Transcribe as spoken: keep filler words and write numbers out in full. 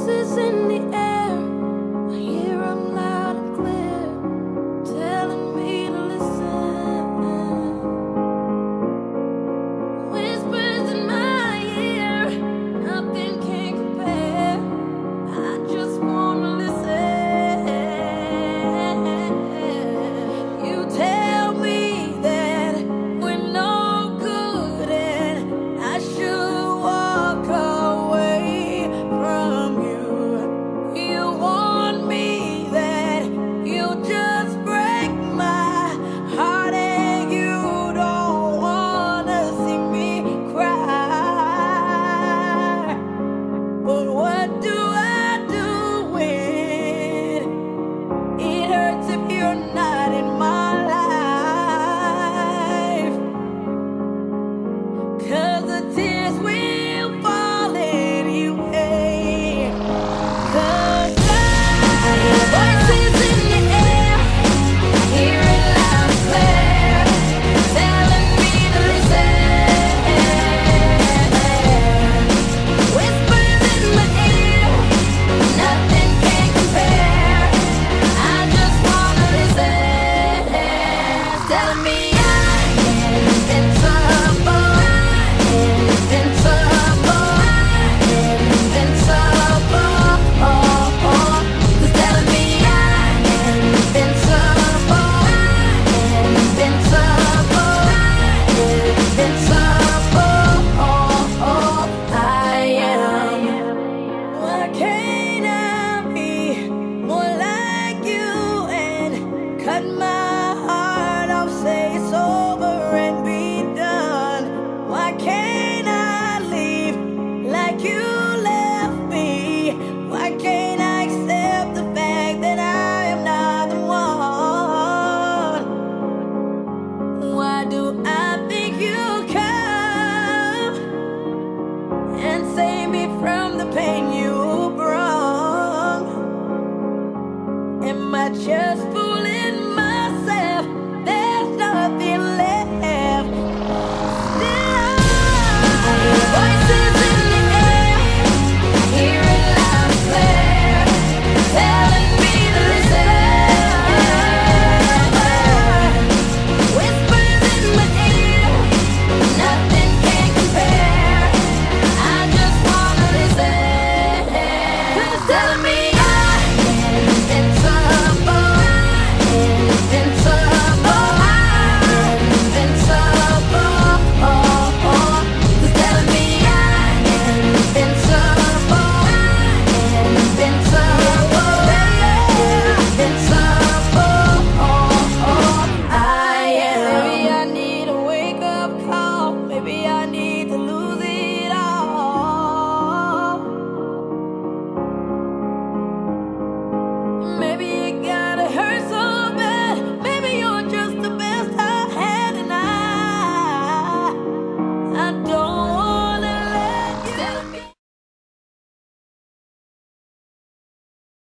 voices in the air, I hear them loud and clear, telling me to listen. Whispers in my ear, nothing can compare. I just wanna listen. You tell me that we're no good and I should walk away from you. You warn me that you just break my heart and you don't wanna see me cry. But what do I do when it hurts if you're not in my life? 'Cause the tears will fall anyway. 'Cause voices in the air, I hear it loud and clear, telling me to listen. Whispers in my ear, nothing can compare. I just wanna listen. Telling me I'm invincible, invincible, invincible. Who's telling me I'm invincible, invincible, invincible. I am. Why can't I be more like you and cut my heart off, say it's over and be done? Why can't I leave like you left me? Why can't I accept the fact that I am not the one? Why do I think you come and save me from the pain you brought? Am I just foolish?